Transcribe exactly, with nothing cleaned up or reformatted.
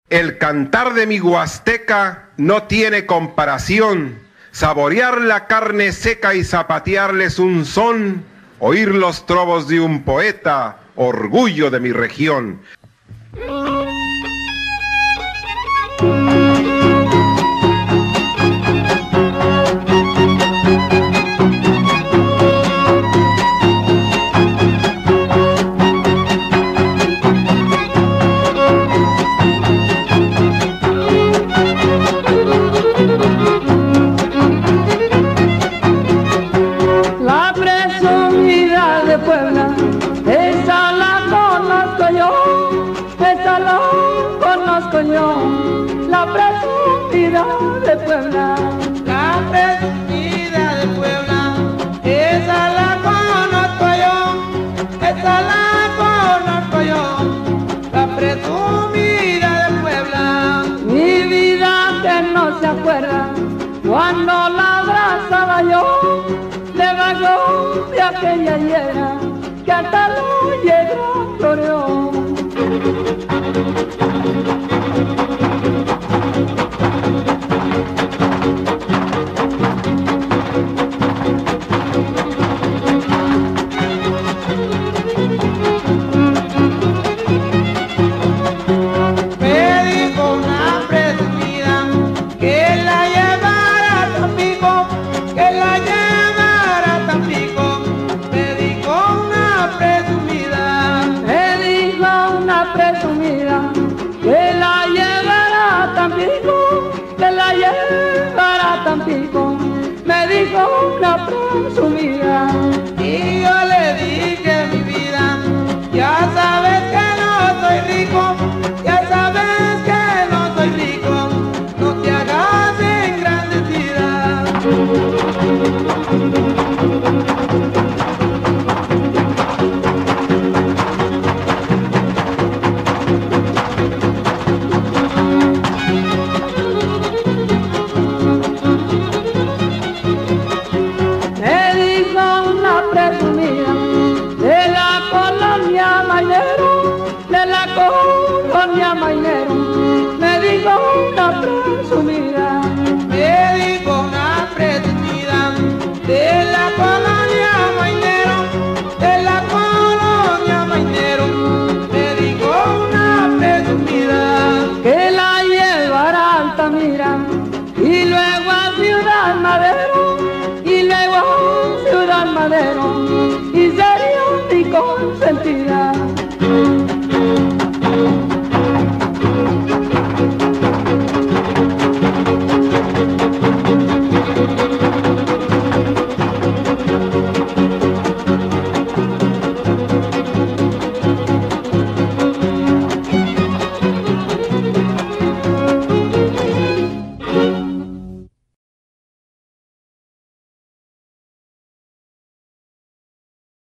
El cantar de mi huasteca no tiene comparación. Saborear la carne seca y zapatearles un son, oír los trovos de un poeta, orgullo de mi región. La presumida de Puebla, la presumida de Puebla, esa la conozco yo, esa la conozco yo, la presumida de Puebla. Mi vida que no se acuerda, cuando la abrazaba yo, le vagó de aquella hiera, que hasta la hiedra floreó. Me dijo una presumida y yo le dije mi vida, ya sabes que no soy rico, ya sabes que no soy rico, no te hagas engrandecida. Colonia Mailero, me dijo una presumida.